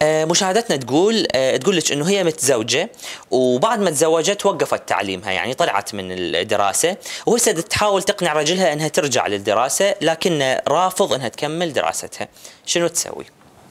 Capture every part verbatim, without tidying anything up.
مشاهدتنا تقول تقول لك انه هي متزوجه وبعد ما تزوجت وقفت تعليمها، يعني طلعت من الدراسه وهسه تحاول تقنع رجلها انها ترجع للدراسه لكن رافض انها تكمل دراستها، شنو تسوي؟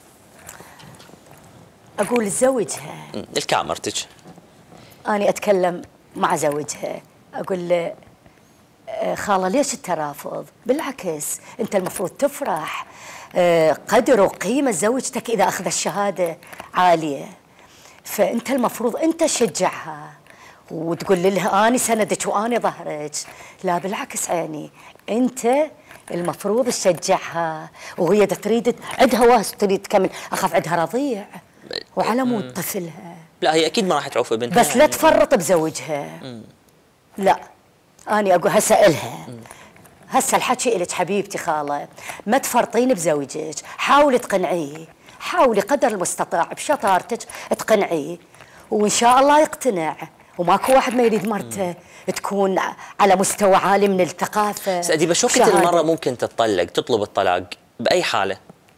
اقول زوجها. الكاميرتك. اني اتكلم مع زوجها اقول له خاله ليش انت رافض؟ بالعكس انت المفروض تفرح، قدر وقيمه زوجتك اذا اخذ الشهاده عاليه، فانت المفروض انت تشجعها وتقول لها اني سندك واني ظهرك. لا بالعكس عيني، انت المفروض تشجعها، وهي تريد عندها واس تريد تكمل، اخاف عندها رضيع وعلى مود طفلها. لا هي اكيد ما راح تعوف بنتها، بس يعني لا تفرط بزوجها. مم. لا اني اقول هسه الها، هسه الحكي الك حبيبتي خاله، ما تفرطين بزوجك، حاولي تقنعيه، حاولي قدر المستطاع بشطارتك تقنعيه وان شاء الله يقتنع. وماكو واحد ما يريد مرته تكون على مستوى عالي من الثقافه. سأديبة شو كثر المره ممكن تطلق تطلب الطلاق باي حاله؟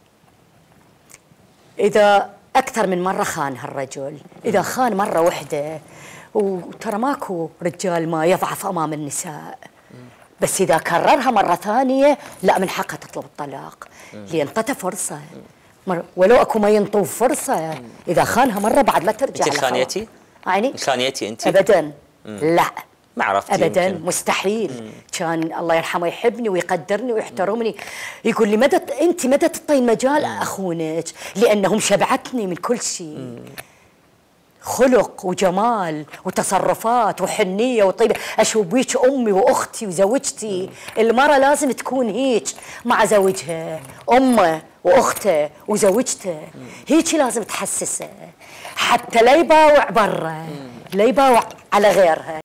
اذا اكثر من مره خانها الرجل، اذا خان مره واحده، وترى ماكو رجال ما يضعف امام النساء، بس اذا كررها مره ثانيه لا من حقها تطلب الطلاق، لان انطته فرصه، ولو اكو ما ينطوه فرصه. اذا خانها مره بعد لا ترجع. انت خانيتي؟ يعني خانيتي انت؟ ابدا. مم. لا ما عرفتي ابدا يمكن. مستحيل. مم. كان الله يرحمه يحبني ويقدرني ويحترمني، يقول لي مدى انت مدى تعطين مجال اخونك لانهم شبعتني من كل شيء، خلق وجمال وتصرفات وحنيه وطيبه، اشوف بيك امي واختي وزوجتي. المراه لازم تكون هيك مع زوجها، امه واخته وزوجته، هيك لازم تحسسه حتى لا يباوع برا، لا يباوع على غيرها.